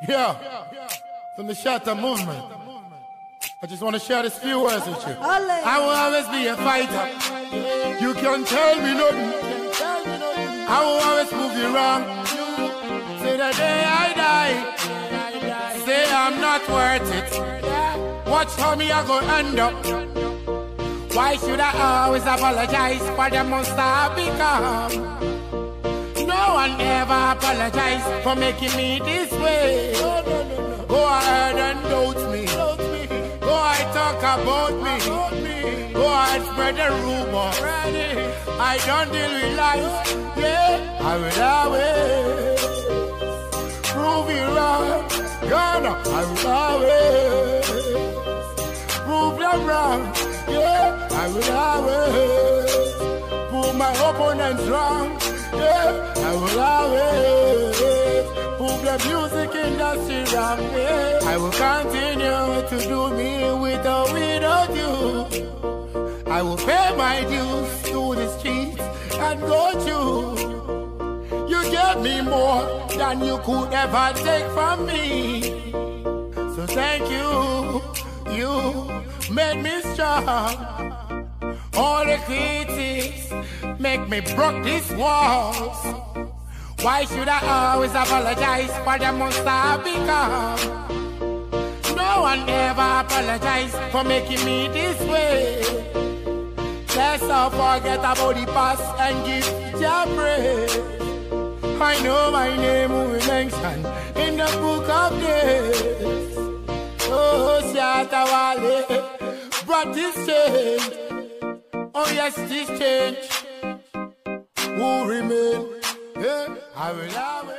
Yeah, from the Shatta movement. I just want to share this few words with you. I will always be a fighter. You can't tell me nothing. I will always move you wrong. Say the day I die, say I'm not worth it. Watch how me I go end up. Why should I always apologize for the monster I become? No one ever apologize for making me this way. Go ahead and doubt me. Go ahead talk about me. Go ahead spread the rumor. I don't deal with lies. Yeah, I will always prove you wrong. Gonna, I will always prove them wrong. Yeah, I will always prove my opponents wrong. Yeah, I will always prove the music industry wrong. Yeah, I will continue to do me with or without you. I will pay my dues to the streets and go through. You gave me more than you could ever take from me. So thank you, you made me strong. All the critics make me broke these walls. Why should I always apologize for the monster I become? No one ever apologized for making me this way. Let's not forget about the past and give your praise. I know my name will be mentioned in the book of days. Oh, Shatta Wale brought this change. Oh yes, this change will remain. Yeah, I will always.